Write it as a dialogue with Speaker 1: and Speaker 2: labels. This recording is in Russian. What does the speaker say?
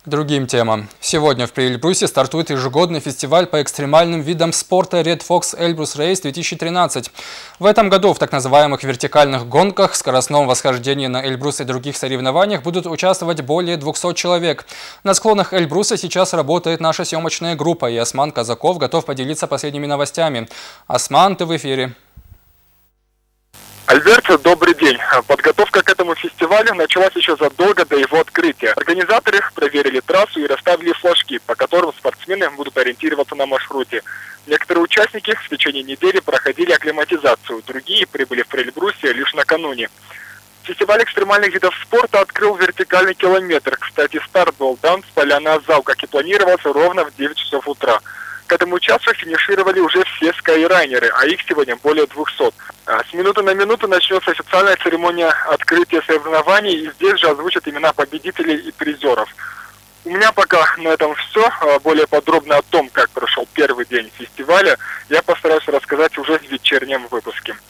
Speaker 1: К другим темам. Сегодня в Эльбрусе стартует ежегодный фестиваль по экстремальным видам спорта Red Fox Elbrus Race 2013. В этом году в так называемых вертикальных гонках, скоростном восхождении на Эльбрус и других соревнованиях будут участвовать более 200 человек. На склонах Эльбруса сейчас работает наша съемочная группа, и Осман Казаков готов поделиться последними новостями. Осман, ты в эфире.
Speaker 2: Альберто, добрый день. Подготовка к этому фестивалю началась еще задолго до его открытия. Организаторы проверили трассу и расставили флажки, по которым спортсмены будут ориентироваться на маршруте. Некоторые участники в течение недели проходили акклиматизацию, другие прибыли в Эльбрусе лишь накануне. Фестиваль экстремальных видов спорта открыл вертикальный километр. Кстати, старт был дан с поляны Азау, как и планировался, ровно в 9 часов утра. К этому часу финишировали уже все скайрайнеры, а их сегодня более 200. С минуты на минуту начнется официальная церемония открытия соревнований, и здесь же озвучат имена победителей и призеров. У меня пока на этом все. Более подробно о том, как прошел первый день фестиваля, я постараюсь рассказать уже в вечернем выпуске.